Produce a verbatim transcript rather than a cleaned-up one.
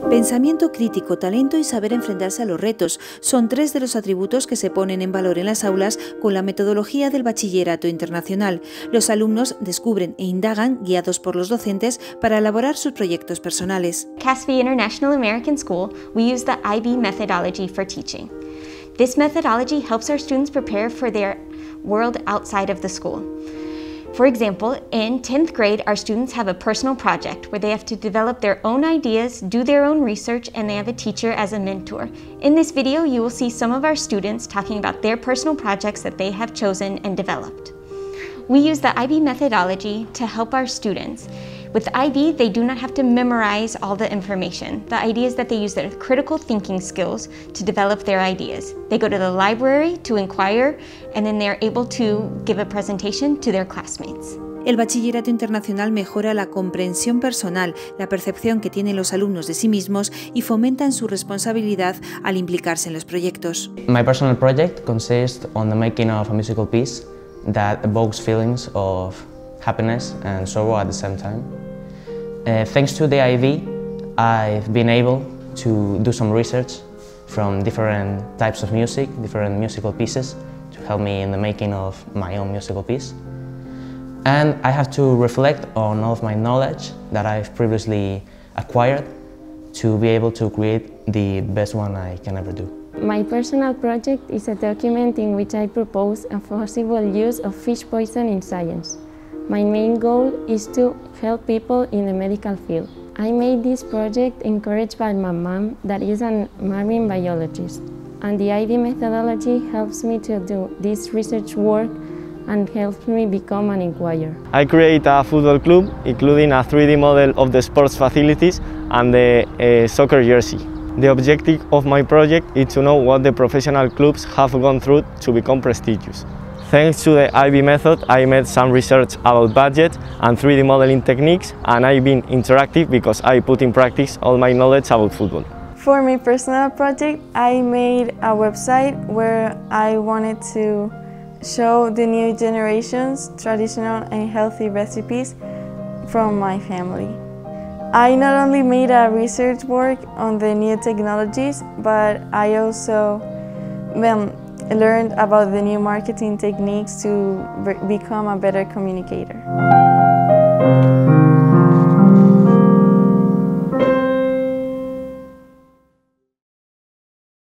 Pensamiento crítico, talento y saber enfrentarse a los retos son tres de los atributos que se ponen en valor en las aulas con la metodología del Bachillerato Internacional. Los alumnos descubren e indagan, guiados por los docentes, para elaborar sus proyectos personales. Caspi International American School, we use the I B methodology for teaching. This methodology helps our students prepare for their world outside of the school. For example, in tenth grade, our students have a personal project where they have to develop their own ideas, do their own research, and they have a teacher as a mentor. In this video, you will see some of our students talking about their personal projects that they have chosen and developed. We use the I B methodology to help our students. With I B, they do not have to memorize all the information. The idea is that they use their critical thinking skills to develop their ideas. They go to the library to inquire, and then they're able to give a presentation to their classmates. El Bachillerato Internacional mejora la comprensión personal, la percepción que tienen los alumnos de sí mismos y fomentan su responsabilidad al implicarse en los proyectos. My personal project consists on the making of a musical piece that evokes feelings of happiness and sorrow at the same time. Uh, thanks to the I B, I've been able to do some research from different types of music, different musical pieces, to help me in the making of my own musical piece. And I have to reflect on all of my knowledge that I've previously acquired to be able to create the best one I can ever do. My personal project is a document in which I propose a possible use of fish poison in science. My main goal is to help people in the medical field. I made this project encouraged by my mom, that is a marine biologist, and the I B methodology helps me to do this research work and helps me become an inquirer. I create a football club, including a three D model of the sports facilities and the uh, soccer jersey. The objective of my project is to know what the professional clubs have gone through to become prestigious. Thanks to the I B method, I made some research about budget and three D modeling techniques, and I've been interactive because I put in practice all my knowledge about football. For my personal project, I made a website where I wanted to show the new generations traditional and healthy recipes from my family. I not only made a research work on the new technologies, but I also well, learned about the new marketing techniques to become a better communicator.